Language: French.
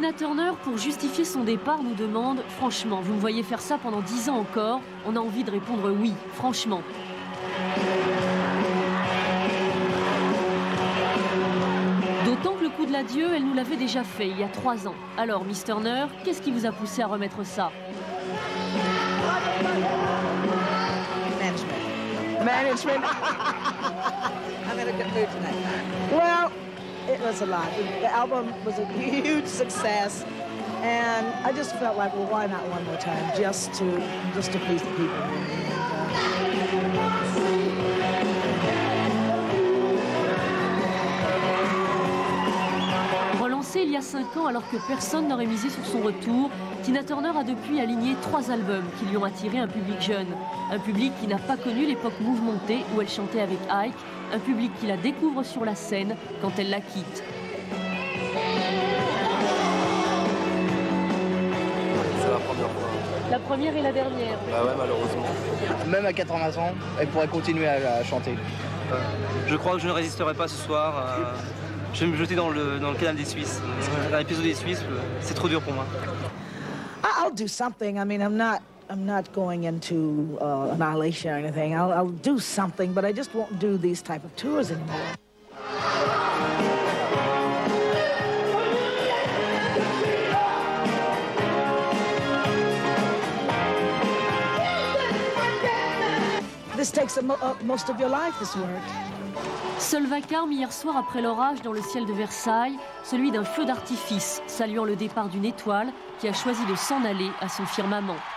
Tina Turner, pour justifier son départ, nous demande « Franchement, vous me voyez faire ça pendant 10 ans encore ?» On a envie de répondre « Oui, franchement ». D'autant que le coup de l'adieu, elle nous l'avait déjà fait il y a 3 ans. Alors, Miss Turner, qu'est-ce qui vous a poussé à remettre ça? Management. I'm in a good mood tonight. Well, it was a lot. The album was a huge success, and I just felt like, well, why not one more time, just to please the people. Relancée il y a 5 ans alors que personne n'aurait misé sur son retour, Tina Turner a depuis aligné 3 albums qui lui ont attiré un public jeune. Un public qui n'a pas connu l'époque mouvementée où elle chantait avec Ike, un public qui la découvre sur la scène quand elle la quitte. C'est la première fois. La première et la dernière. Bah ouais, malheureusement. Même à 80 ans, elle pourrait continuer à chanter. Je crois que je ne résisterai pas ce soir. Je vais me jeter dans le canal des Suisses. Dans l'épisode des Suisses, c'est trop dur pour moi. I'll do something. I mean, I'm not going into annihilation or anything. I'll do something, but I just won't do these type of tours anymore. This takes most of your life, this work. Seul vacarme hier soir après l'orage dans le ciel de Versailles, celui d'un feu d'artifice saluant le départ d'une étoile qui a choisi de s'en aller à son firmament.